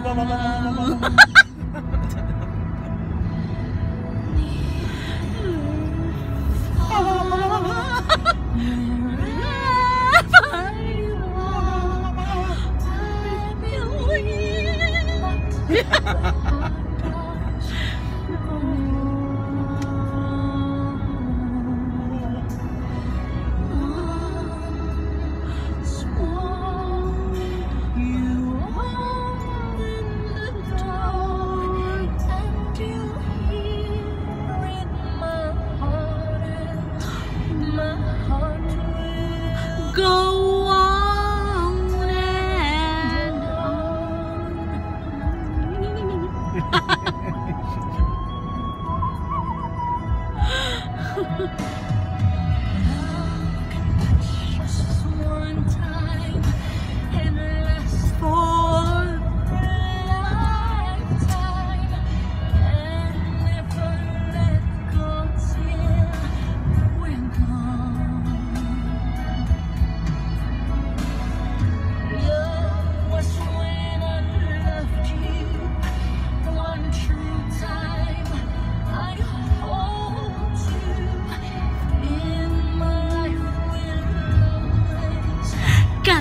Go on and on. Just one time and last for a lifetime, and never let go till we're gone. Love was when I loved you one true time. I hold you in my life will always go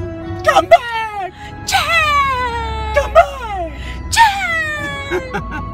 Come back! Chen! Come back! Chen!